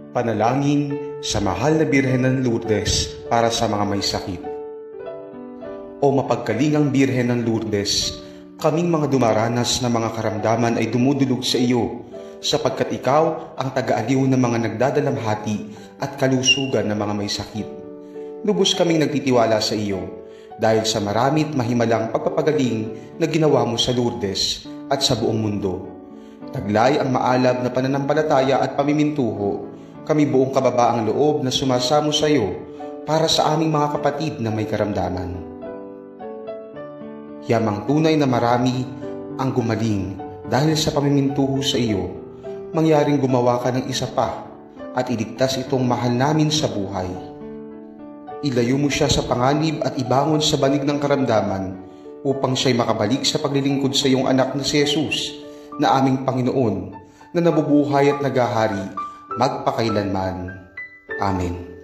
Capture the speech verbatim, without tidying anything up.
Panalangin sa mahal na Birhen ng Lourdes para sa mga may sakit. O mapagkalingang Birhen ng Lourdes, kaming mga dumaranas na mga karamdaman ay dumudulog sa iyo, sapagkat ikaw ang taga-aliw ng mga nagdadalamhati at kalusugan ng mga may sakit. Lubos kaming nagtitiwala sa iyo, dahil sa maramit mahimalang pagpapagaling na ginawa mo sa Lourdes at sa buong mundo. Taglay ang maalab na pananampalataya at pamimintuho, kami buong kababaang loob na sumasamo sa iyo para sa aming mga kapatid na may karamdaman. Yamang tunay na marami ang gumaling dahil sa pamimintuho sa iyo, mangyaring gumawa ka ng isa pa at iligtas itong mahal namin sa buhay. Ilayo mo siya sa panganib at ibangon sa banig ng karamdaman upang siya'y makabalik sa paglilingkod sa iyong anak na si Jesus na aming Panginoon na nabubuhay at nagahari magpakailanman. Amen.